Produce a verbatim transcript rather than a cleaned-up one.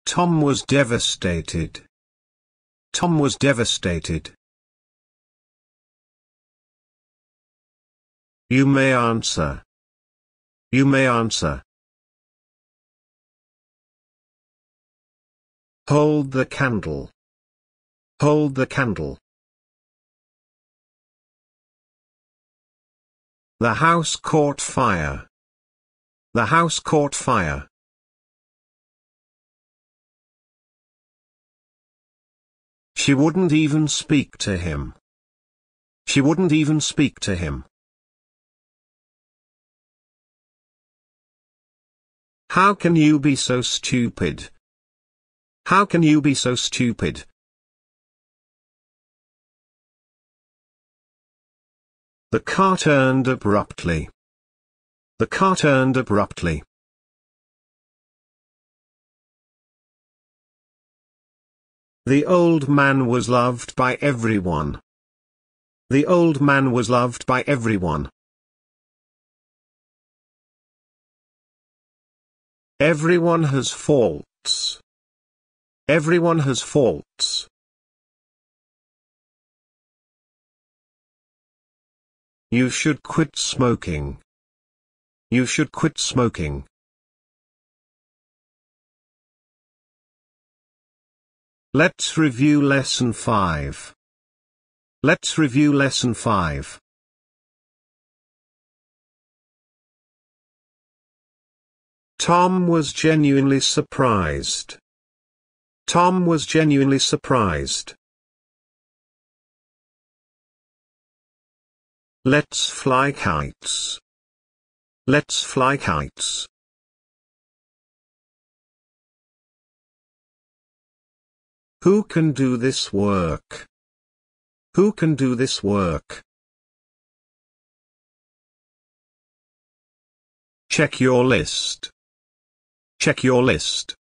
Tom was devastated. Tom was devastated. You may answer. You may answer. Hold the candle. Hold the candle. The house caught fire. The house caught fire. She wouldn't even speak to him. She wouldn't even speak to him. How can you be so stupid? How can you be so stupid? The car turned abruptly. The car turned abruptly. The old man was loved by everyone. The old man was loved by everyone. Everyone has faults. Everyone has faults. You should quit smoking. You should quit smoking. Let's review lesson five. Let's review lesson five. Tom was genuinely surprised. Tom was genuinely surprised. Let's fly kites. Let's fly kites. Who can do this work? Who can do this work? Check your list. Check your list.